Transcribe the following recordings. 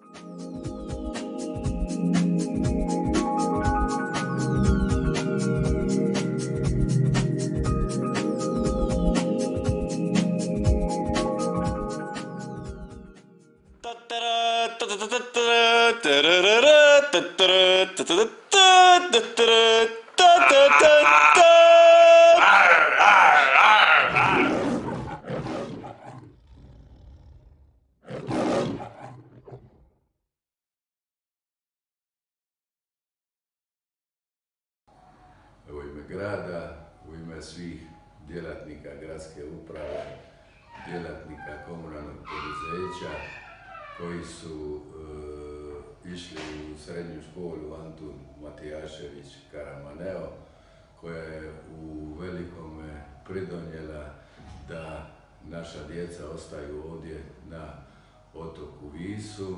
U ime grada, u ime svih djelatnika gradske uprave, djelatnika komunalnog poduzeća koji su išli u srednju školu Antun Matijašević Karamaneo, koja je u velikome pridonijela da naša djeca ostaju ovdje na otoku Visu.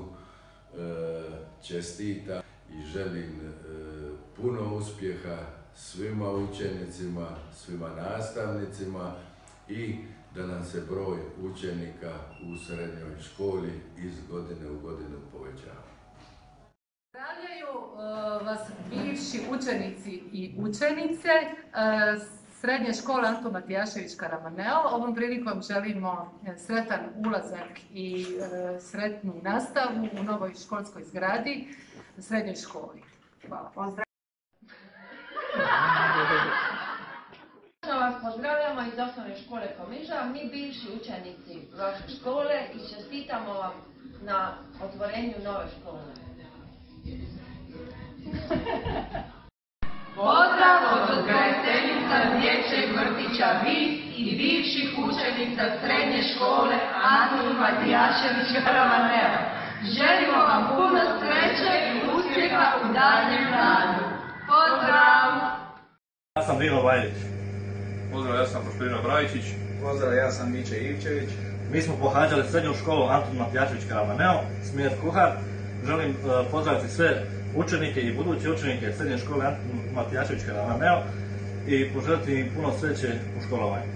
Čestitam i želim puno uspjeha svima učenicima, svima nastavnicima i da nam se broj učenika u srednjoj školi iz godine u godinu povećava. Pozdravljaju vas bivši učenici i učenice Srednje škole Antun Matijašević Karamaneo. Ovom prilikom želimo sretan ulazak i sretnu nastavu u novoj školskoj zgradi srednjoj školi. Hvala. Vas pozdravljamo iz osnovne škole Komiža, mi bivši učenici vaše škole i čestitamo vam na otvorenju nove škole. Pozdrav od odgajateljica dječjeg vrtića Vis i bivših učenica srednje škole Antun Matijašević Karamaneo. Želimo vam puno sreće i uspjeha u daljnjem radu. Pozdrav! Ja sam Dino Vajlić. Pozdrav, ja sam Prošpirino Brajičić. Pozdrav, ja sam Miće Ivčević. Mi smo pohađali srednju školu Antun Matijašević Karamaneo, smjer kuhar. Želim pozdraviti sve učenike i buduće učenike srednje škole Antun Matijašević Karamaneo i poželiti im puno sreće u školovanju.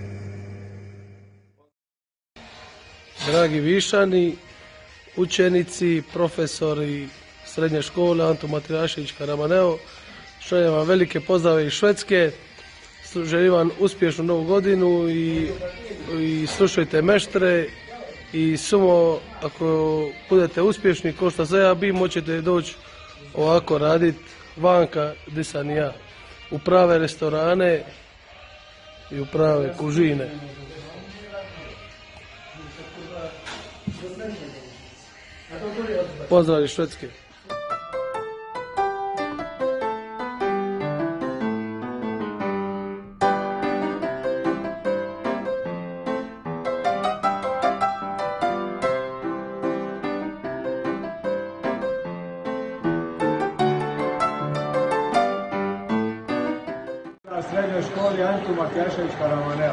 Dragi Višani, učenici, profesori srednje škole Antun Matijašević Karamaneo, šaljem vam velike pozdrave iz Švedske. Želim vam uspješnu novu godinu i slušajte meštre i samo ako budete uspješni ko što sam ja bi, moćete doći ovako raditi vanka gdje sam ja, u prave restorane i u prave kužine. Pozdrav iz Švedske. Srednjoj školi Antun Matijašević Karamaneo.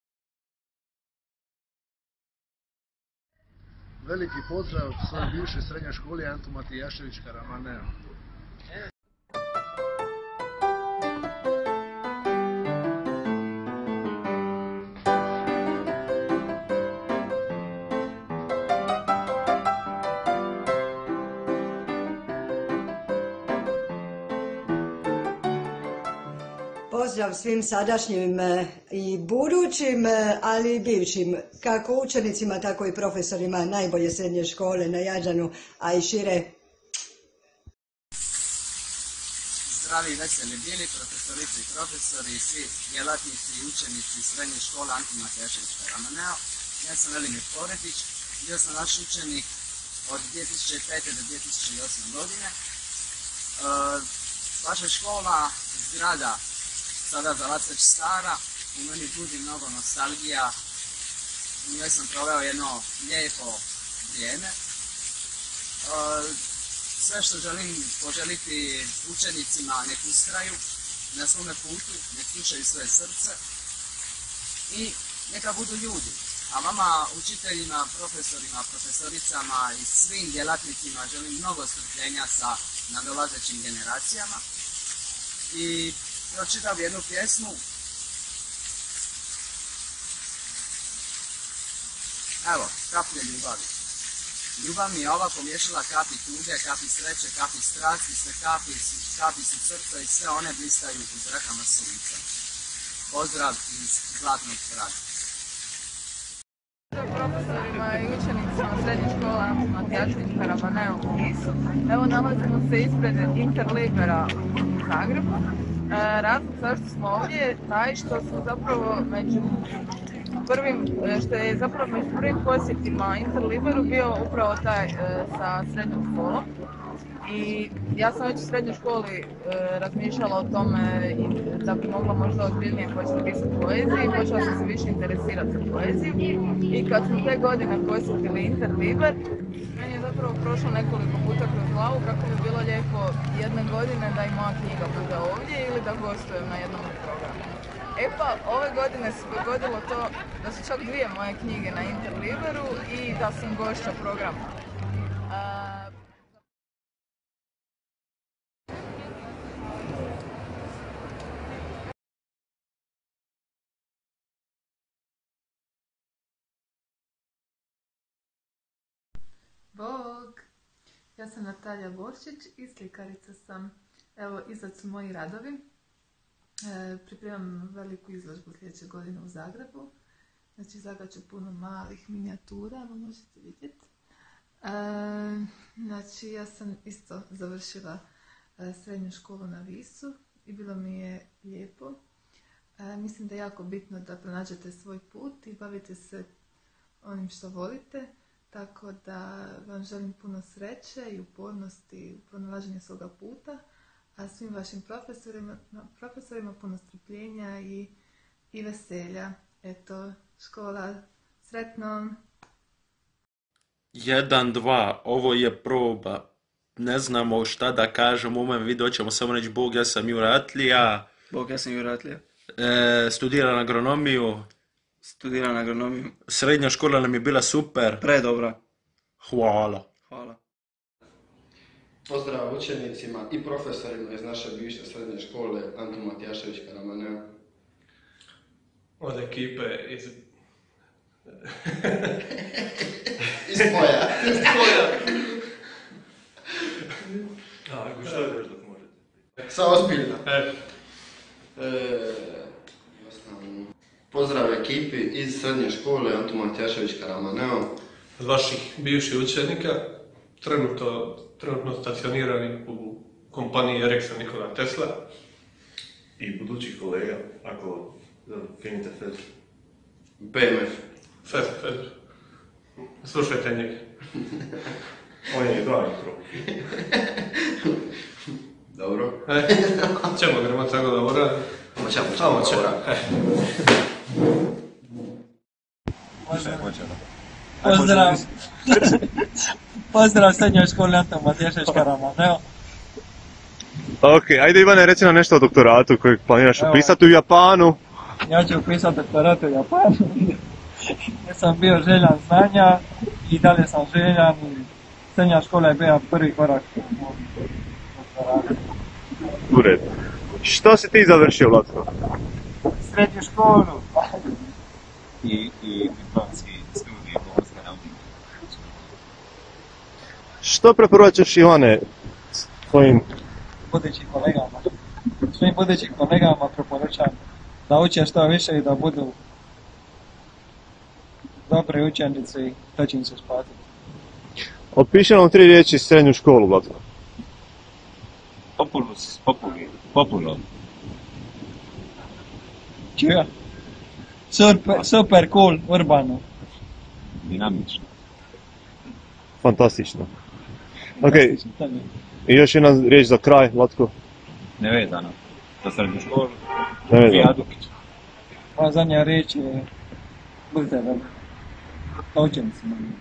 Veliki pozdrav svojoj bivšoj srednjoj školi Antun Matijašević Karamaneo. Pozdrav svim sadašnjim i budućim, ali i bivšim, kako učenicima, tako i profesorima najbolje srednje škole na Jađanu, a i šire. Zdravi i veseli bili profesorice i profesori i svi djelatnici i učenici srednje škole Antun Matijašević Karamaneo. Ja sam Velimir Poretić, bio sam naš učenik od 2005. do 2008. godine. Vaša škola, zgrada, sada za vas već stara, u meni budi mnogo nostalgija, u njoj sam proveo jedno lijepo vrijeme. Sve što želim poželiti učenicima, nek ustraju na svome putu, nek slušaju svoje srce i neka budu ljudi. A vama, učiteljima, profesorima, profesoricama i svim djelatnicima želim mnogo strpljenja sa nadolazećim generacijama. I pročitam jednu pjesmu. Evo, Kaplje ljubavi. Ljubav mi je ova pomiješala kapi tuge, kapi sreće, kapi strasti, sve kapi su srca i sve one blistaju u zrakama sunca. Pozdrav iz Zlatnog Praga. Profesorima i učenicima srednje škole Antun Matijašević Karamaneo u Visu. Evo nalazimo se ispred Interlibera u Zagrebu. Razlog zašto smo ovdje je taj što smo zapravo među prvim posjetima Interliberu bio upravo taj sa srednjom školom. I ja sam već u srednjoj školi razmišljala o tome da bi mogla možda ozbiljnije početi pisati poeziju i počela sam se više interesirati za poeziju. I kad smo te godine posjetili Interliber, meni je zapravo prošlo nekoliko puta kroz glavu kako bi bilo lijepo jedne godine da i moja knjiga bude ovdje ili da gostujem na jednom programu. E pa, ove godine se dogodilo to da su čak 2 moje knjige na Interliberu i da sam gošća programa. Bog! Ja sam Natalija Borčić i slikarica sam. Evo, iznad su moji radovi. Pripremam veliku izložbu sljedeće godine u Zagrebu. Znači, zagaću puno malih minijatura, evo možete vidjeti. Znači, ja sam isto završila srednju školu na Visu i bilo mi je lijepo. Mislim da je jako bitno da pronađete svoj put i bavite se onim što volite. Tako da vam želim puno sreće i upornosti u pronalaženju svoga puta, a svim vašim profesorima puno strpljenja i veselja. Eto, škola, sretno! 1, 2, ovo je proba. Ne znamo šta da kažemo, u ovom videu ćemo samo reći Bog, ja sam Juratlija. Bog, ja sam Juratlija. Studiram agronomiju. Srednja škola nam je bila super. Predobra. Hvala. Hvala. Pozdrav učenicima i profesorima iz naše bivše srednje škole Antun Matijašević Karamaneo. Od ekipe iz... Iz Poja. Ako što je još dok možete? Sa ozbiljno. Pozdrav ekipi iz srednje škole Antun Matijašević Karamaneo. Od vaših bivših učenika, trenutno stacionirani u kompaniji Ericsson Nikola Tesla. I budućih kolega, ako finite Fedr. BMF. Fedr. Slušajte njega. On je dva intro. Dobro. Čemo gremo tako da uradi? Ćemo. Pozdrav srednjoj školi Antun Matijašević Karamaneo. Ok, ajde Ivane, reci nam nešto o doktoratu kojeg planiraš upisati u Japanu. Ja ću upisati doktorat u Japanu. Ja sam bio željan znanja i dalje sam željan i srednja škola je bila prvi korak u mom doktoratu. U redu. Što si ti završio, Vlatko? Srednju školu. I diplomski studij pomorske nautike. Što preporučaš, Ivane, svojim budućim kolegama preporučam da uče što više i da budu dobri učenici, to će im se isplatiti. Opiši nam 3 riječi srednju školu, Vlatko. Populo. Čuja? Super cool, urbano. Dinamično. Fantastično. Ok, i još jedna riječ za kraj, Vlatko. Nevezano. Za srednju školu. Nevezano. Moja zadnja riječ je budite dobro. Kao učenici.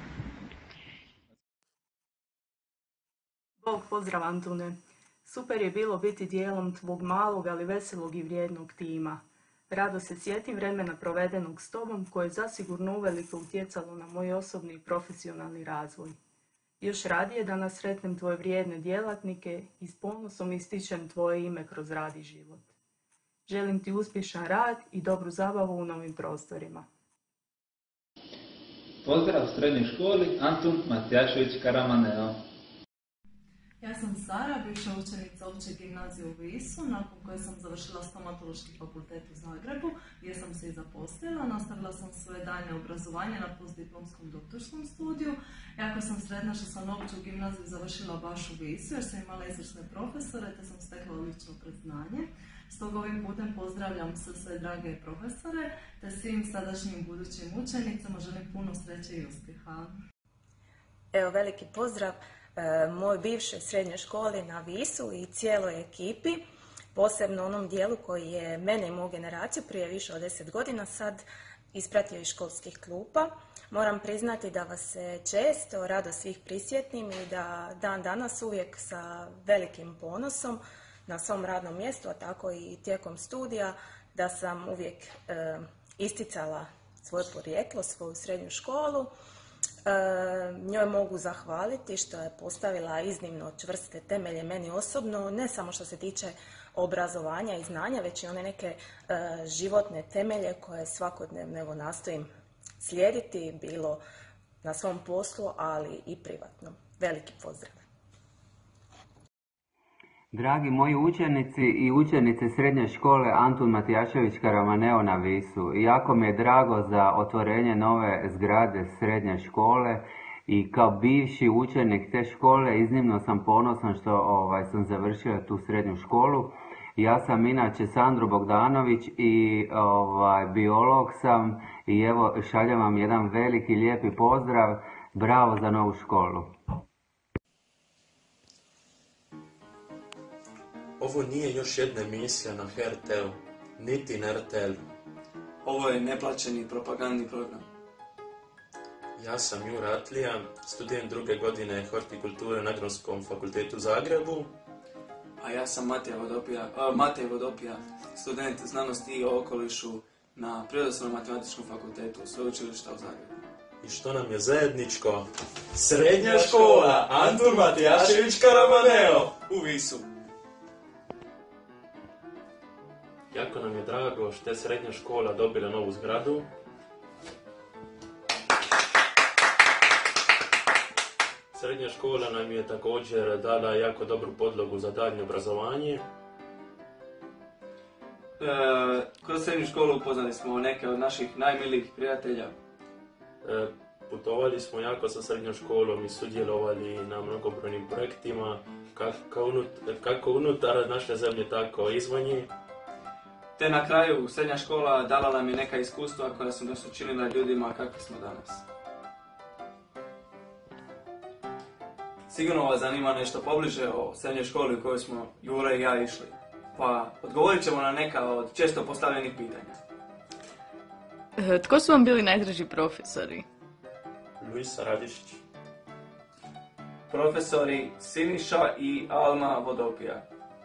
Bog, pozdrav Antune. Super je bilo biti dijelom tvog malog, ali veselog i vrijednog tima. Rado se sjetim vremena provedenog s tobom koje je zasigurno uveliko utjecalo na moj osobni i profesionalni razvoj. Još radije da nas sretnem tvoje vrijedne djelatnike i s ponosom ističem tvoje ime kroz rad i život. Želim ti uspješan rad i dobru zabavu u novim prostorima. Pozdrav srednjoj školi Antun Matijašević Karamaneo. Ja sam Sara, bivša učenica Opće gimnazije u Visu, nakon koje sam završila stomatološki fakultet u Zagrebu, gdje sam se i zaposlila. Nastavila sam svoje daljnje obrazovanje na postdiplomskom doktorskom studiju. Iako sam sretna što sam Opću gimnaziju završila baš u Visu, jer sam imala izvrsne profesore, te sam stekla odlično predznanje. Stoga ovim putem pozdravljam sve drage profesore, te svim sadašnjim budućim učenicama želim puno sreće i uspjeha. Evo, veliki pozdrav mojoj bivšoj srednjoj školi na Visu i cijeloj ekipi, posebno onom dijelu koji je mene i moju generaciju prije više od 10 godina sad ispratio iz školskih klupa. Moram priznati da vas se često rado svih prisjetim i da dan danas uvijek sa velikim ponosom na svom radnom mjestu, a tako i tijekom studija, da sam uvijek isticala svoje porijeklo, svoju srednju školu. Njoj mogu zahvaliti što je postavila iznimno čvrste temelje meni osobno, ne samo što se tiče obrazovanja i znanja, već i one neke životne temelje koje svakodnevno nastojim slijediti, bilo na svom poslu, ali i privatno. Veliki pozdrav! Dragi moji učenici i učenice srednje škole Antun Matijašević Karamaneo na Visu, jako mi je drago za otvorenje nove zgrade srednje škole i kao bivši učenik te škole iznimno sam ponosan što sam završio tu srednju školu. Ja sam inače Sandro Bogdanović i biolog sam i evo šaljem vam jedan veliki lijepi pozdrav. Bravo za novu školu. Ovo nije još jedna emisija na HRT-u, niti na RTL-u. Ovo je neplaćeni propagandni program. Ja sam Jura Atlija, student 2. godine hortikulture na Agronomskom fakultetu u Zagrebu. A ja sam Matej Vodopija, student znanosti i okolišu na Prirodoslovno-matematičkom fakultetu Sveučilišta u Zagrebu. I što nam je zajedničko? Srednja škola Antun Matijašević Karamaneo u Visu. Jako nam je drago što je srednja škola dobila novu zgradu. Srednja škola nam je također dala jako dobru podlogu za daljnje obrazovanje. Kroz srednju školu upoznali smo neke od naših najmilijih prijatelja. Putovali smo jako sa srednjom školom i sudjelovali na mnogobrojnim projektima, kako unutar naše zemlje, tako i izvan nje. Te na kraju srednja škola dala nam je neka iskustva koja su nas učinila ljudima kakvi smo danas. Sigurno vas zanima nešto pobliže o srednjoj školi u kojoj smo Jura i ja išli, pa odgovorit ćemo na neka od često postavljenih pitanja. Tko su vam bili najdraži profesori? Luisa Radišić. Profesori Siniša i Alma Vodopija.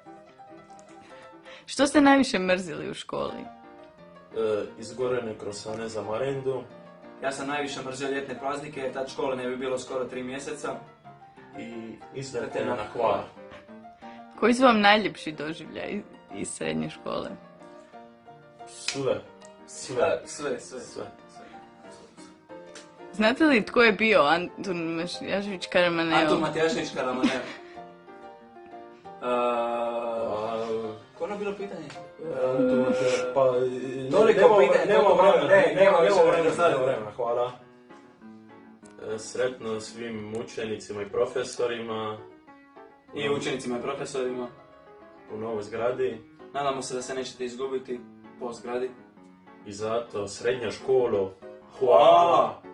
Što ste najviše mrzili u školi? Izgorene krosane za marendu. Ja sam najviše mrzio ljetne praznike, jer tad škole ne bi bilo skoro 3 mjeseca. I izlete na Hvar. Koji su vam najljepši doživljaj iz srednje škole? Sve. Znate li tko je bio Antun Matijašević Karamaneo? Antun Matijašević Karamaneo. Ko ono bilo pitanje? Nema vremena, hvala. Sretno svim učenicima i profesorima. I učenicima i profesorima. U novoj zgradi. Nadamo se da se nećete izgubiti po zgradi. I zato srednja školo. Hvala!